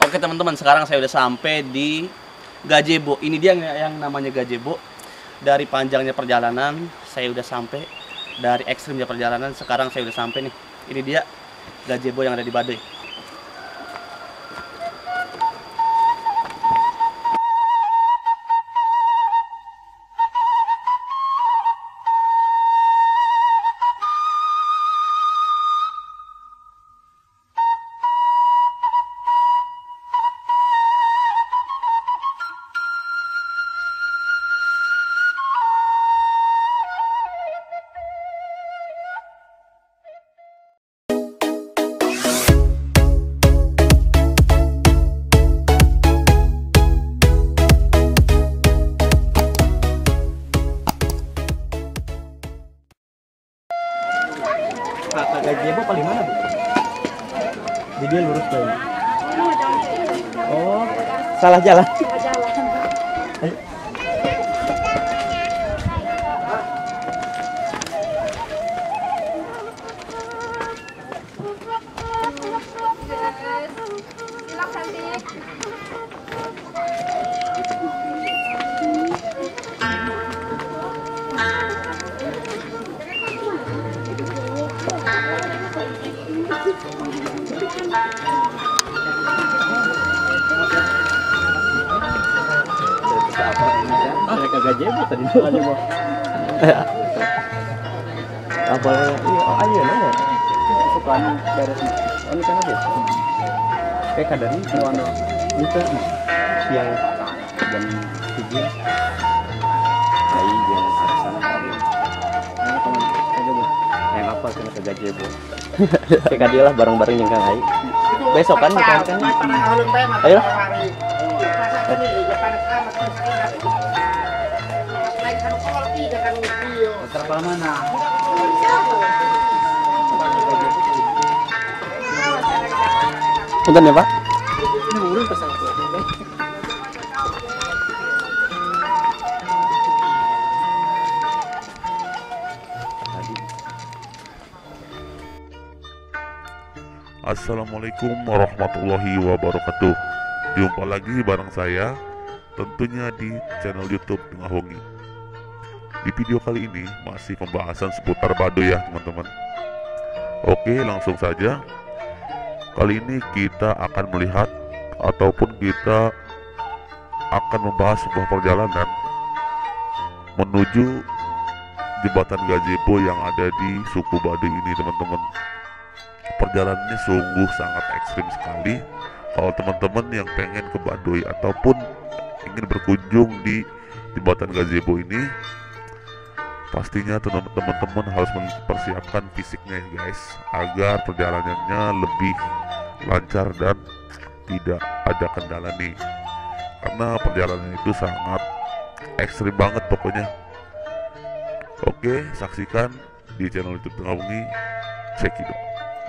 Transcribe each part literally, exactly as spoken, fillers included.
Oke teman-teman, sekarang saya udah sampai di Gazebo. Ini dia yang namanya Gazebo. Dari panjangnya perjalanan, saya udah sampai. Dari ekstrimnya perjalanan, sekarang saya udah sampai nih. Ini dia Gazebo yang ada di Baduy. Kakak Gazebo paling mana, Bu? Jadi dia lurus ke ini. Oh, salah jalan. Ayo. Mereka Gazebo tadi Gazebo. Apa ya? Iya, oh ayo nanya. Sukaan dari oh ini kan ada. Kayak kadang itu warna itu yang jam tujuh. Ai yang arah sana kali. Nah, teman Gazebo. Yang apa sih ke Gazebo? Kayak dia lah bareng-bareng yang Kang Ai. Besok kan kita kan. Ayo. Terpal mana? Punten ya, Pak. Ini urun pasal tuh. Assalamualaikum warahmatullahi wabarakatuh. Jumpa lagi bareng saya, tentunya di channel YouTube Tengah Hongi. Di video kali ini masih pembahasan seputar Baduy ya teman-teman. Oke, langsung saja. Kali ini kita akan melihat ataupun kita akan membahas sebuah perjalanan menuju jembatan Gazebo yang ada di suku Baduy ini teman-teman. Perjalanannya sungguh sangat ekstrim sekali. Kalau teman-teman yang pengen ke Baduy ataupun ingin berkunjung di jembatan Gazebo ini, pastinya teman-teman harus mempersiapkan fisiknya ya guys, agar perjalanannya lebih lancar dan tidak ada kendala nih, karena perjalanan itu sangat ekstrim banget pokoknya. Oke, saksikan di channel YouTube Tengah Hongi. Cekidot.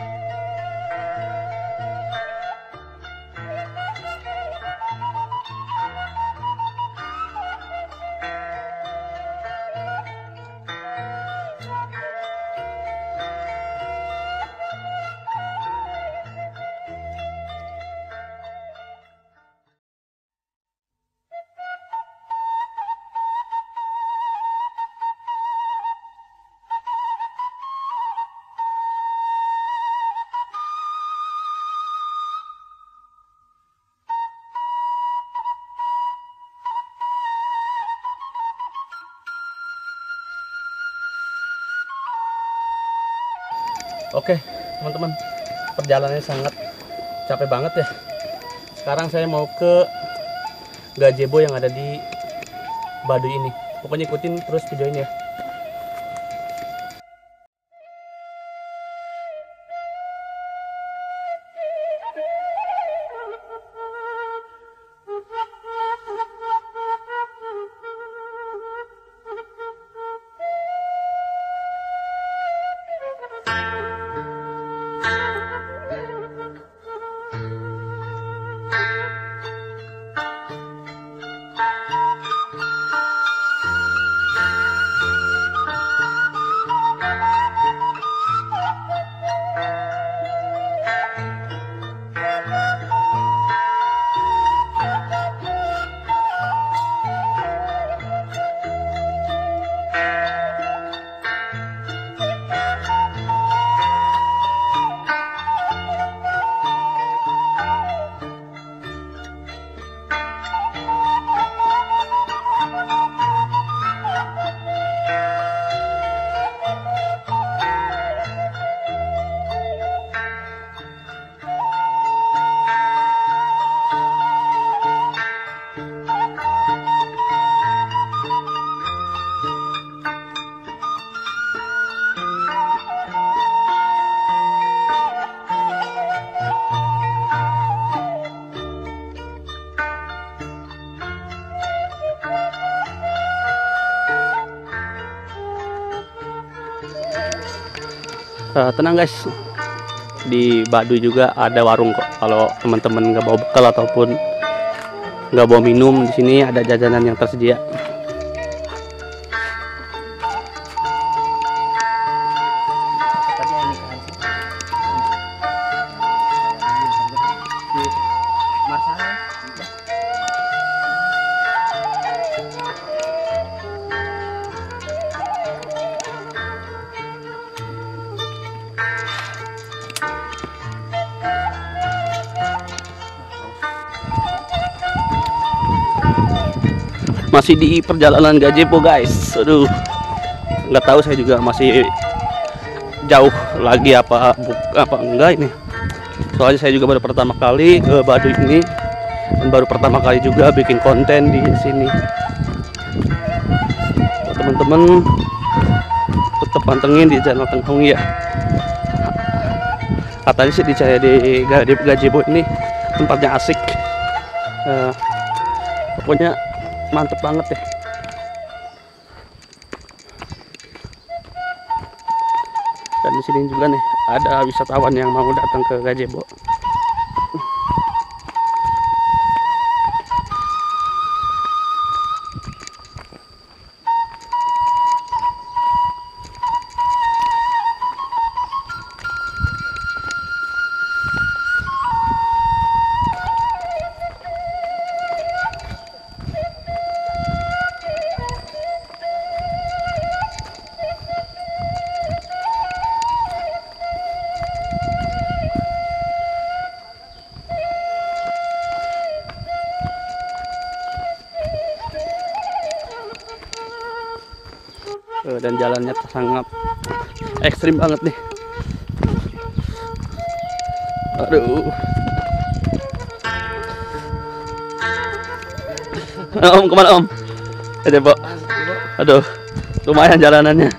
Oke teman-teman, perjalanannya sangat capek banget ya. Sekarang saya mau ke Gazebo yang ada di Baduy ini. Pokoknya ikutin terus video ini ya. Uh, tenang guys, di Baduy juga ada warung kok. Kalau teman-teman nggak bawa bekal ataupun nggak bawa minum, di sini ada jajanan yang tersedia. Masih di perjalanan Gazebo guys. Aduh, nggak tahu saya juga masih jauh lagi apa apa enggak ini. Soalnya saya juga baru pertama kali ke Baduy ini dan baru pertama kali juga bikin konten di sini. Teman-teman tetap pantengin di channel Tenghong ya. Katanya sih di di Gazebo ini tempatnya asik. Uh, pokoknya mantep banget deh. Dan di sini juga nih ada wisatawan yang mau datang ke Gazebo. Dan jalannya sangat ekstrim banget nih. Aduh. Om kemana om? Aja Pak. Aduh, lumayan jalanannya.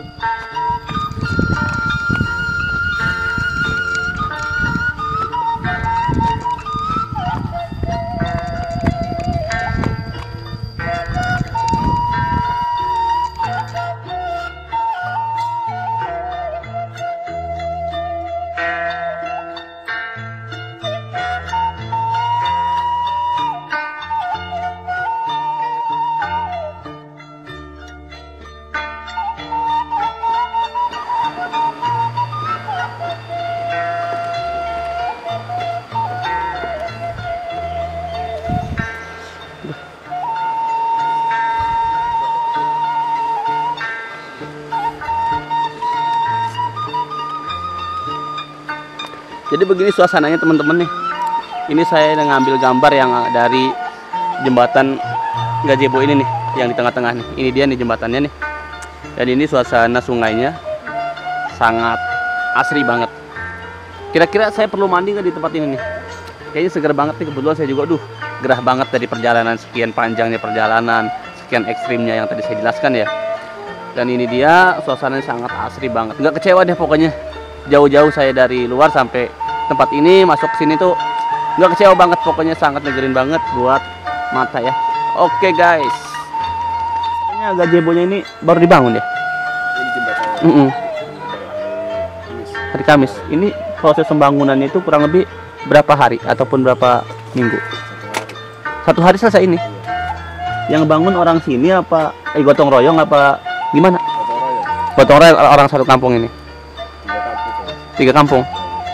Jadi begini suasananya teman-teman nih. Ini saya ngambil gambar yang dari jembatan Gazebo ini nih, yang di tengah-tengah nih. Ini dia nih jembatannya nih. Dan ini suasana sungainya sangat asri banget. Kira-kira saya perlu mandi nggak di tempat ini nih? Kayaknya seger banget nih. Kebetulan saya juga, duh, gerah banget dari perjalanan, sekian panjangnya perjalanan, sekian ekstrimnya yang tadi saya jelaskan ya. Dan ini dia suasananya sangat asri banget. Nggak kecewa deh pokoknya. Jauh-jauh saya dari luar sampai tempat ini, masuk sini tuh nggak kecewa banget, pokoknya sangat ngegerin banget buat mata ya. Oke guys, kayaknya Gazebo-nya ini baru dibangun ya. Ini jembatan. Mm -mm. Hari Kamis. Ini proses pembangunannya itu kurang lebih berapa hari ataupun berapa minggu? Satu hari selesai ini. Yang bangun orang sini apa? Eh gotong royong apa gimana? Gotong royong orang satu kampung ini. Tiga kampung.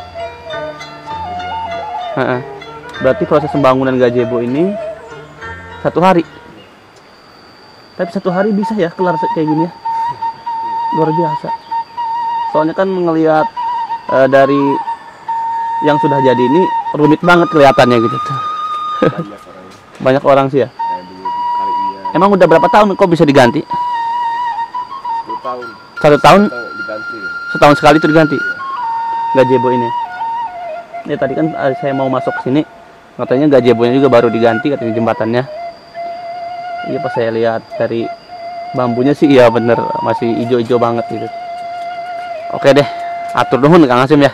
Ha-ha. Berarti proses pembangunan Gazebo ini satu hari. Tapi satu hari bisa ya kelar kayak gini ya. Luar biasa. Soalnya kan ngelihat uh, dari yang sudah jadi ini rumit banget kelihatannya gitu tuh. Banyak orang. Banyak orang sih ya. Nah, dulu kali iya. Emang udah berapa tahun kok bisa diganti? sepuluh tahun. Satu tahun? Tahun diganti. Setahun sekali itu diganti. Gazebo ini. Ya tadi kan saya mau masuk ke sini, katanya Gazebo-nya juga baru diganti katanya jembatannya. Iya pas saya lihat dari bambunya sih iya bener masih hijau-hijau banget gitu. Oke deh, atur nuhun Kang Hasim ya.